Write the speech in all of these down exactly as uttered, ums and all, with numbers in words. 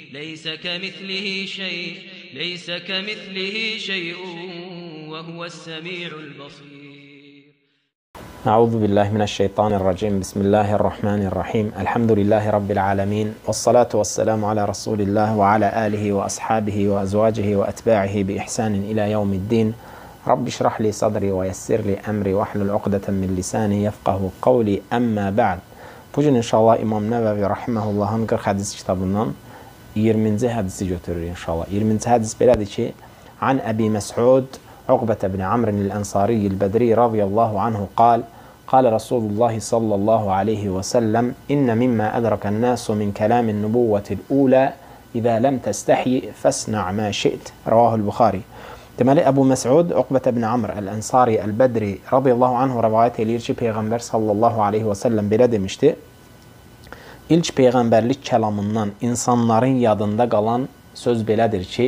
ليس كمثله شيء ليس كمثله شيء وهو السميع البصير. أعوذ بالله من الشيطان الرجيم. بسم الله الرحمن الرحيم. الحمد لله رب العالمين، والصلاة والسلام على رسول الله وعلى آله وأصحابه وأزواجه وأتباعه بإحسان إلى يوم الدين. رب اشرح لي صدري ويسر لي أمري واحلل عقدة من لساني يفقه قولي. أما بعد. Bugün inşallah İmam Nəvəvi rahimehullahın qırx hədis kitabından iyirminci hədisi götürür inşallah. iyirminci hədis belədir ki: An Əbi Məs'ud Uqbət ibn Amr el-Ansari el-Bədri radiyallahu anhu qal: Qala Rasulullah sallallahu aleyhi və səlləm: İnne mimma ədrakan nasu min kalamin nubuvvetil ula İzə lem təstəhi fəsna' ma şi't. Ravahul Buxari. Deməli, Əbu Məs'ud Uqbət ibn Amr el-Ansari el-Bədri radiyallahu anhu rəvayət eləyir ki, Peyğəmbər sallallahu aleyhi və səlləm belə demişdi: İlk Peyğəmbərlik kəlamından insanların yadında qalan söz belədir ki,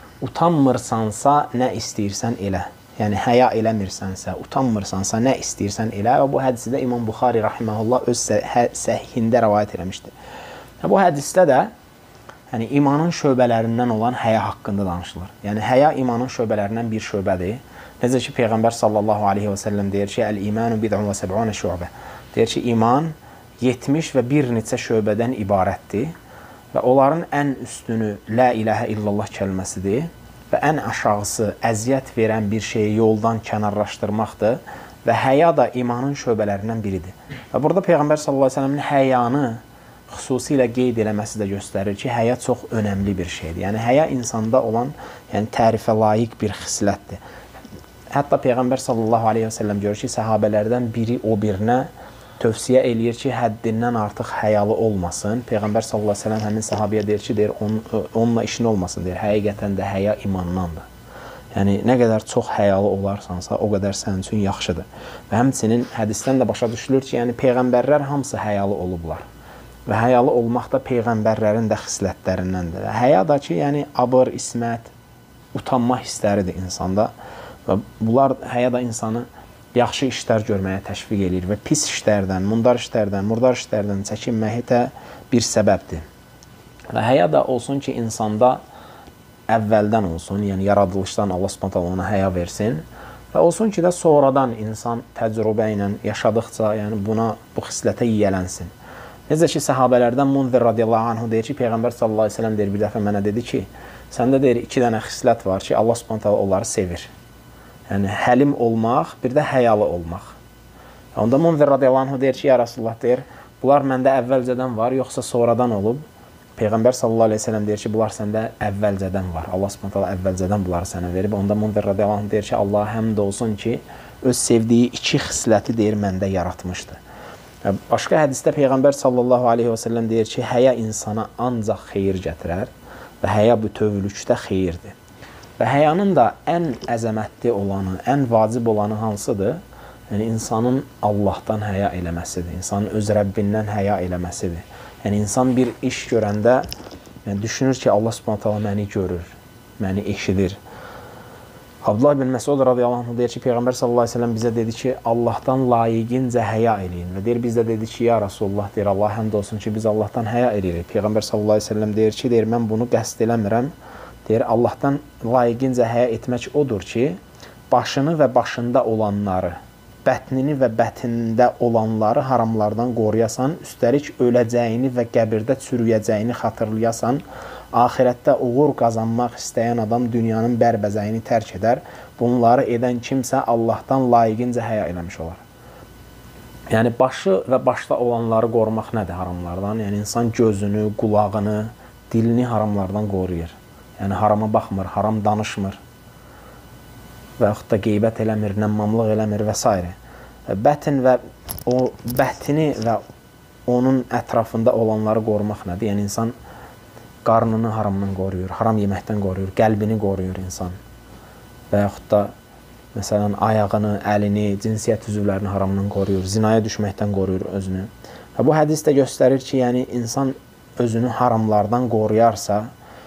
utanmırsansa nə istəyirsən elə. Yəni, həya eləmirsənsə, utanmırsansa nə istəyirsən elə. Və bu hədisi də İmam Buxari rahiməhullah öz səhihində rəvayət eləmişdir. Bu hədisdə də yəni, imanın şöbələrindən olan həya haqqında danışılır. Yəni, həya imanın şöbələrindən bir şöbədir. Necə ki, Peyğəmbər sallallahu aleyhi və səlləm deyir ki, Əl-imanu bid'un və səb'unə şöbə. Deyir ki, iman yetmiş və bir neçə şöbədən ibarətdir və onların ən üstünü la ilahə illallah kəlməsidir və ən aşağısı əziyyət verən bir şeyi yoldan kənarlaşdırmaqdır və həya da imanın şöbələrindən biridir. Və burada Peyğəmbər sallallahu aleyhi və səlləmin həyanı xüsusilə qeyd eləməsi də göstərir ki, həya çox önəmli bir şeydir. Yəni, həya insanda olan yəni, tərifə layiq bir xislətdir. Hətta Peyğəmbər sallallahu aleyhi və səlləm görür ki, səhabələrdən biri o birinə tövsiyə eləyir ki, həddindən artıq həyalı olmasın. Peyğəmbər sallallahu aleyhi və səlləm həmin səhabəyə deyir ki, deyir, onun, onunla işin olmasın, deyir. Həqiqətən də həya imandandır. Yəni, nə qədər çox həyalı olarsansa, o qədər sənin üçün yaxşıdır. Və həmçinin hədisdən də başa düşülür ki, yəni, Peyğəmbərlər hamısı həyalı olublar. Və həyalı olmaq da Peyğəmbərlərin də xislətlərindəndir. Və həya da ki, yəni, abır, ismət, utanma hissləridir insanda. Və bunlar, həya da insanı yaxşı işlər görməyə təşviq edir və pis işlərdən, mundar işlərdən, murdar işlərdən çəkinməyi də bir səbəbdir. Və həya da olsun ki, insanda əvvəldən olsun, yəni yaradılışdan Allah Subhanahu taala ona həya versin və olsun ki, də sonradan insan təcrübə ilə yaşadıqca, yəni buna, bu xislətə yiyələnsin. Necə ki, səhabələrdən Munzir radiyallahu anhu deyir ki, Peyğəmbər sallallahu aleyhi ve sellem deyir, bir dəfə mənə dedi ki, səndə deyir, iki dənə xislət var ki, Allah Subhanahu taala onları sevir. Yəni, həlim olmaq, bir də həyalı olmaq. Onda Munzir radiyallahu anhu deyir ki, ya Rasulullah deyir, bunlar məndə əvvəlcədən var, yoxsa sonradan olub? Peyğəmbər sallallahu aleyhi ve sellem deyir ki, bunlar səndə əvvəlcədən var. Allah Subhanahu taala əvvəlcədən bunları sənə verib. Onda Munzir radiyallahu anhu deyir ki, Allah həmd olsun ki, öz sevdiyi iki xisləti deyir, məndə yaratmışdı. Başqa hədisdə Peyğəmbər sallallahu aleyhi və səlləm deyir ki, həya insana ancaq xeyir gətirər və həya bütövlükdə xeyirdir. Və həyanın da ən əzəmətli olanı, ən vacib olanı hansıdır? Yəni, insanın Allahdan həya eləməsidir, insanın öz Rəbbindən həya eləməsidir. Yəni, insan bir iş görəndə yəni, düşünür ki, Allah Subhanahu taala məni görür, məni eşidir. Abdullah ibn Məs'ud radiyallahu anh deyir ki, Peyğəmbər sallallahu aleyhi ve sellem bizə dedi ki, Allahdan layiqincə həya eləyin. Və deyir, biz də dedi ki, ya Rasulullah, deyir, Allah həmd olsun ki, biz Allahdan həya eləyirik. Peyğəmbər sallallahu aleyhi ve sellem deyir ki, deyir, mən bunu qəsd eləmirəm. Deyir, Allahdan layiqincə həya etmək odur ki, başını və başında olanları, bətnini və bətnində olanları haramlardan qoruyasan, üstəlik öləcəyini və qəbirdə çürüyəcəyini xatırlayasan, axirətdə uğur qazanmaq istəyən adam dünyanın bərbəzəyini tərk edər. Bunları edən kimsə Allahdan layiqincə həya eləmiş olar. Yəni, başı və başda olanları qorumaq nədir haramlardan? Yəni, insan gözünü, qulağını, dilini haramlardan qoruyur. Yəni, harama baxmır, haram danışmır və yaxud da qeybət eləmir, nəmmamlıq eləmir və s. Bətin və o bətini və onun ətrafında olanları qorumaq nədir? Yəni, insan qarnını haramdan qoruyur, haram yeməkdən qoruyur, qəlbini qoruyur insan. Və yaxud da, məsələn, ayağını, əlini, cinsiyyət üzvlərini haramdan qoruyur, zinaya düşməkdən qoruyur özünü. Və bu hədis də göstərir ki, yəni, insan özünü haramlardan qoruyarsa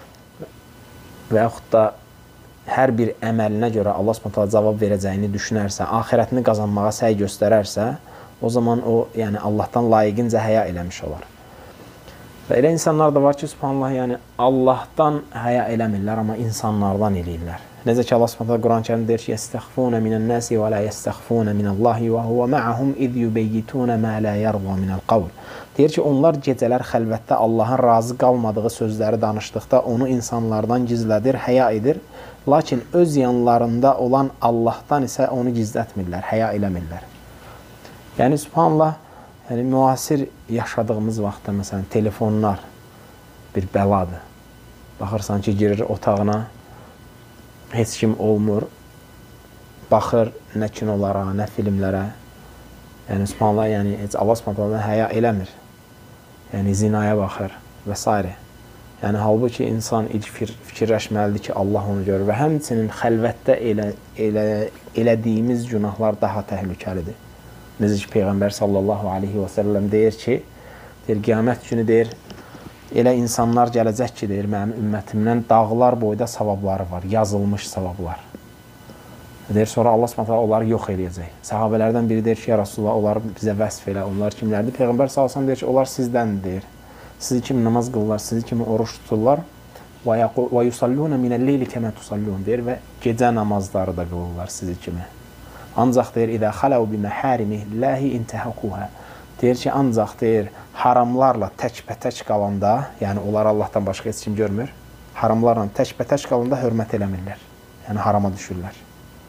və yaxud da hər bir əməlinə görə Allah Subhanahu taala cavab verəcəyini düşünərsə, axirətini qazanmağa səy göstərərsə, o zaman o, yəni, Allahdan layiqincə həya eləmiş olar. Və elə insanlar da var ki, subhanallah, yəni Allahdan həya eləmirlər, amma insanlardan eləyirlər. Necə ki, Allah subhanallah Quran-ı Kərimdə deyir ki, yəstəxfunə minən-nəsi və la yəstəxfunə minəllahi və huvə mə'ahum iz yubeyyituna ma la yarda minəl qavl. Deyir ki, onlar gecələr xəlvətdə Allahın razı qalmadığı sözləri danışdıqda onu insanlardan gizlədir, həya edir. Lakin öz yanlarında olan Allahdan isə onu gizlətmirlər, həya eləmirlər. Yəni, subhanallah, yəni, müasir yaşadığımız vaxtda, məsələn, telefonlar bir bəladır. Baxırsan ki, girir otağına, heç kim olmur, baxır nə kinolara, nə filmlərə. Yəni, subhanallah, yəni, heç Allah subhanallah həya eləmir. Yəni, zinaya baxır və s. Yəni, halbuki insan ilk fikirləşməlidir ki, Allah onu görür və həmçinin xəlvətdə elə, elə, elədiyimiz günahlar daha təhlükəlidir. Necə ki, Peyğəmbər sallallahu aleyhi və səlləm deyir ki, deyir, qiyamət günü deyir, elə insanlar gələcək ki, deyir, mənim ümmətimdən dağlar boyda savabları var, yazılmış savablar. Deyir, sonra Allah subhanallah onları yox eləyəcək. Səhabələrdən biri deyir ki, ya Rasulullah, onları bizə vəsf elə, onlar kimlərdir? Peyğəmbər sallallahu aleyhi və səlləm deyir ki, onlar sizdən deyir. Sizi kimi namaz qılırlar, sizi kimi oruç tuturlar. Və yusalluna minəl-leyli kəmə tusallun deyir və gecə namazları da qılırlar sizi kimi. Ancaq deyir, İdə xaləv biməhərimillahi intəhəquhə. Deyir ki, ancaq deyir, haramlarla tək-bətək qalanda, yəni onlar Allahdan başqa heç kim görmür, haramlarla tək-bətək qalanda hörmət eləmirlər. Yəni harama düşürlər.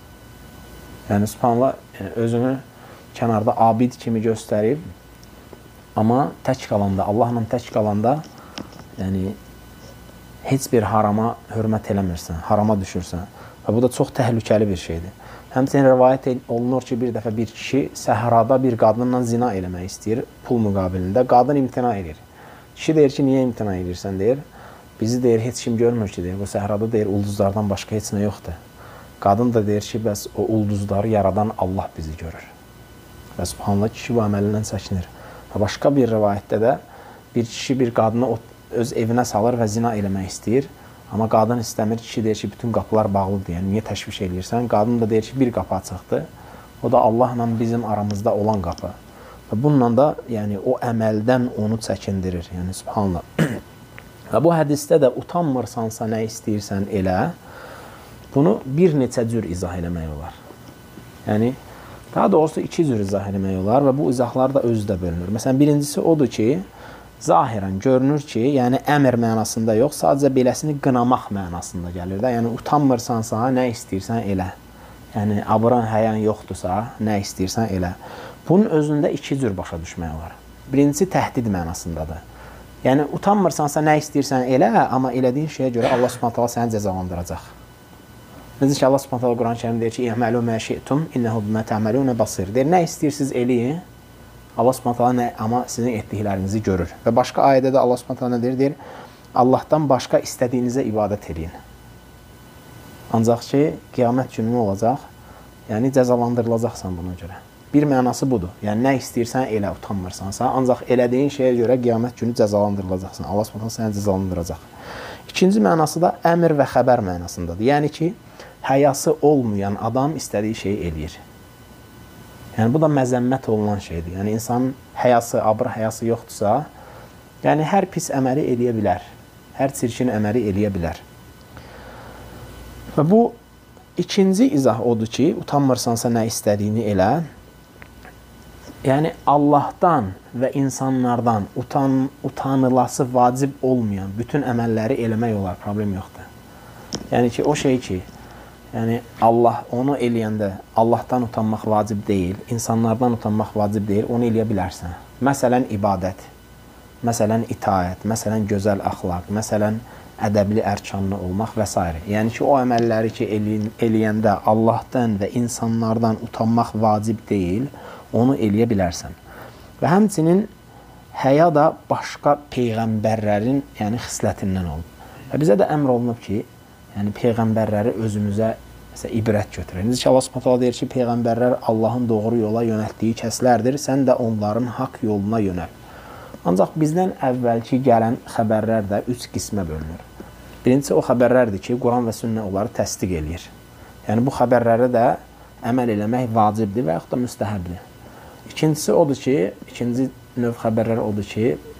Yəni, subhanallah, özünü kənarda abid kimi göstərib, amma tək qalanda, Allahla tək qalanda, yəni, heç bir harama hörmət eləmirsən, harama düşürsən. Və bu da çox təhlükəli bir şeydir. Həmçinin rəvayət olunur ki, bir dəfə bir kişi səhrada bir qadınla zina eləmək istəyir, pul müqabilində. Qadın imtina edir. Kişi deyir ki, niyə imtina edirsən, deyir. Bizi deyir, heç kim görmür ki, deyir. Bu səhrada deyir, ulduzlardan başqa heç nə yoxdur. Qadın da deyir ki, bəs o ulduzları yaradan Allah bizi görür. Və subhanallah, kişi bu əməlindən çəkinir. Və başqa bir rəvayətdə də bir kişi bir qadını öz evinə salır və zina eləmək istəyir. Amma qadın istəmir, kişi deyir ki, bütün qapılar bağlıdır, yəni niyə təşviş eləyirsən? Qadın da deyir ki, bir qapı açıqdır. O da Allahla bizim aramızda olan qapı. Və bununla da yəni, o əməldən onu çəkindirir. Yəni, subhanallah. Və bu hədisdə də utanmırsansa, nə istəyirsən elə, bunu bir neçə cür izah eləmək olar. Yəni, daha doğrusu iki cür izah eləmək olar və bu izahlar da özü də bölünür. Məsələn, birincisi odur ki, zahirən görünür ki, yəni əmr mənasında yox, sadəcə beləsini qınamaq mənasında gəlir də. Yəni, utanmırsansa, nə istəyirsən elə. Yəni, abıran, həyən yoxdursa, nə istəyirsən elə. Bunun özündə iki cür başa düşmək olar. Birincisi, təhdid mənasındadır. Yəni, utanmırsansa, nə istəyirsən elə, amma elədiyin şeyə görə Allah subhanət hala səni cəzalandıracaq. Necə ki, Allah subhanət hala Quran-ı Kərim deyir ki, İ'məlu mə şi'tum, innəhu bimə tə'məlunə basir. Deyir, nə istəyirsiniz eləyin. Allah subhanət hala nə, amma sizin etdiklərinizi görür. Və başqa ayədə də Allah subhanət hala nə deyir? Deyir, Allahdan başqa istədiyinizə ibadət edin. Ancaq ki, qiyamət günü nə olacaq? Yəni, cəzalandırılacaqsan buna görə. Bir mənası budur. Yəni, nə istəyirsən elə, utanmırsansa, ancaq elədiyin şeyə görə qiyamət günü cəzalandırılacaqsan. Allah subhanət hala səni cəzalandıracaq. İkinci mənası da əmr və xəbər mənasındadır. Yəni ki, həyası olmayan adam istədiyi şeyi eləyir. Yəni, bu da məzəmmət olunan şeydir. Yəni, insanın həyası, abır həyası yoxdursa, yəni, hər pis əməli eləyə bilər. Hər çirkin əməli eləyə bilər. Və bu, ikinci izah odur ki, utanmırsansa nə istədiyini elə, yəni, Allahdan və insanlardan utan, utanılası vacib olmayan bütün əməlləri eləmək olar, problem yoxdur. Yəni ki, o şey ki, yəni, Allah onu eləyəndə Allahdan utanmaq vacib deyil, insanlardan utanmaq vacib deyil, onu eləyə bilərsən. Məsələn, ibadət, məsələn, itaət, məsələn, gözəl əxlaq, məsələn, ədəbli, ərkanlı olmaq və s. Yəni ki, o əməlləri ki, eləyəndə Allahdan və insanlardan utanmaq vacib deyil, onu eləyə bilərsən. Və həmçinin həya da başqa peyğəmbərlərin yəni, xislətindən olub. Və bizə də əmr olunub ki, yəni peyğəmbərləri özümüzə məsələn, ibrət götürək. Necə ki, Allah subhanət deyir ki, peyğəmbərlər Allahın doğru yola yönəltdiyi kəslərdir, sən də onların haqq yoluna yönəl. Ancaq bizdən əvvəlki gələn xəbərlər də üç qismə bölünür. Birincisi o xəbərlərdir ki, Quran və sünnə onları təsdiq eləyir. Yəni bu xəbərlərə də əməl eləmək vacibdir və yaxud da müstəhəbdir. İkincisi odur ki, ikinci növ xəbərlər odur ki,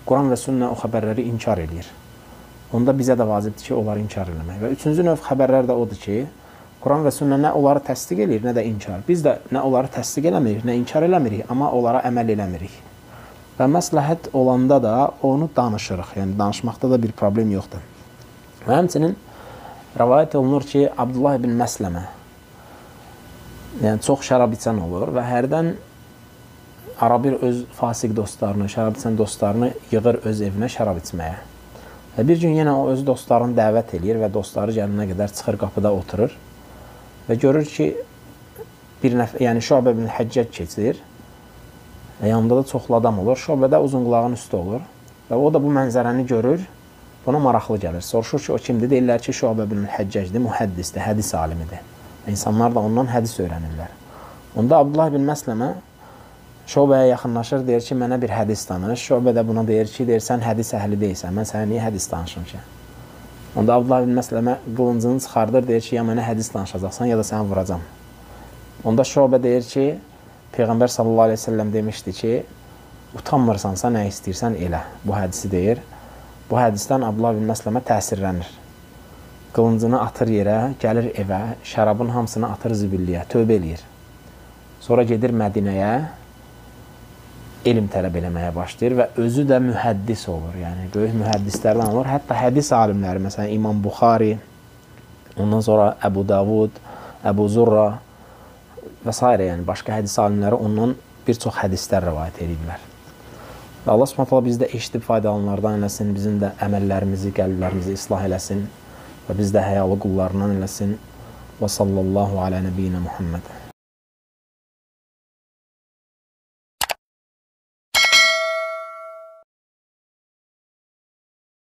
Quran və sünnə o xəbərləri inkar edir. Onda bizə də vacibdir ki, onları inkar eləmək. Və üçüncü növ xəbərlər də odur ki, Quran və sünnə nə onları təsdiq edir, nə də inkar. Biz də nə onları təsdiq eləmirik, nə inkar eləmirik, amma onlara əməl eləmirik. Və məsləhət olanda da onu danışırıq. Yəni, danışmaqda da bir problem yoxdur. Və həmçinin rəvayət olunur ki, Abdullah ibn Məsləmə, yəni çox şərab içən olur və hərdən arabir öz fasik dostlarını, şərab içən dostlarını yığır öz evinə şərab içməyə. Və bir gün yenə o öz dostlarını dəvət edir və dostları gəlinə qədər çıxır, qapıda oturur və görür ki, bir nəfər, yəni Şuabə ibn Həccac keçir və yanında da çoxlu adam olur. Şuabə də uzun qulağın üstü olur və o da bu mənzərəni görür, buna maraqlı gəlir. Soruşur ki, o kimdir? Deyirlər ki, Şuabə ibn Həccacdir, mühəddisdir, hədis alimidir. İnsanlar da ondan hədis öyrənirlər. Onda Abdullah ibn Məsləmə Şuabəyə yaxınlaşır, deyir ki, mənə bir hədis danış. Şuabə də buna deyir ki, deyir, sən hədis əhli deyilsən, mən sənə niyə hədis danışım ki? Onda Abdullah ibn Məsləmə qılıncını çıxardır, deyir ki, ya mənə hədis danışacaqsan, ya da səni vuracam. Onda Şuabə deyir ki, Peyğəmbər sallallahu aleyhi ve sellem demişdi ki, utanmırsansa nə istəyirsən elə. Bu hədisi deyir. Bu hədisdən Abdullah ibn Məsləmə təsirlənir. Qılıncını atır yerə, gəlir evə, şərabın hamısını atır zibilliyə, tövbə eləyir. Sonra gedir Mədinəyə, elm tələb eləməyə başlayır və özü də mühəddis olur. Yəni, böyük mühəddislərdən olur. Hətta hədis alimləri, məsələn, İmam Buxari, ondan sonra Əbu Davud, Əbu Zurra və s. Yəni, başqa hədis alimləri ondan bir çox hədislər rəvayət edirlər. Və Allah Subhanahu taala bizdə eşidib faydalananlardan eləsin, bizim də əməllərimizi, qəlblərimizi islah eləsin və biz də həyalı qullarından eləsin. Və sallallahu alə nəbiyyinə Muhammed.